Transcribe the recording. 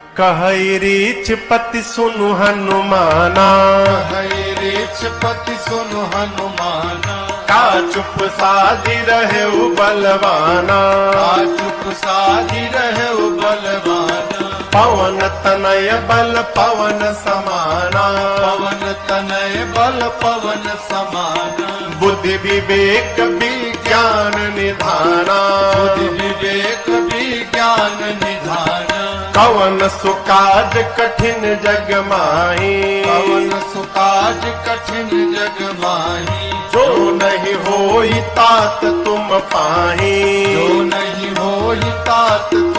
कहई रीछ पति सुनु हनुमाना, रीछ पति सुनु हनुमाना। का चुप साधी रहे बलवाना, का चुप साधी रहे बलवाना। पवन तनय बल पवन समाना, पवन तनय बल पवन समाना। बुद्धि विवेक विज्ञान निधाना, बुद्धि विवेक विज्ञान निधाना। कवन सुकाज कठिन जग माही, कवन सुकाज कठिन जग माही। जो नहीं होई तात तुम पाही, जो नहीं होई तात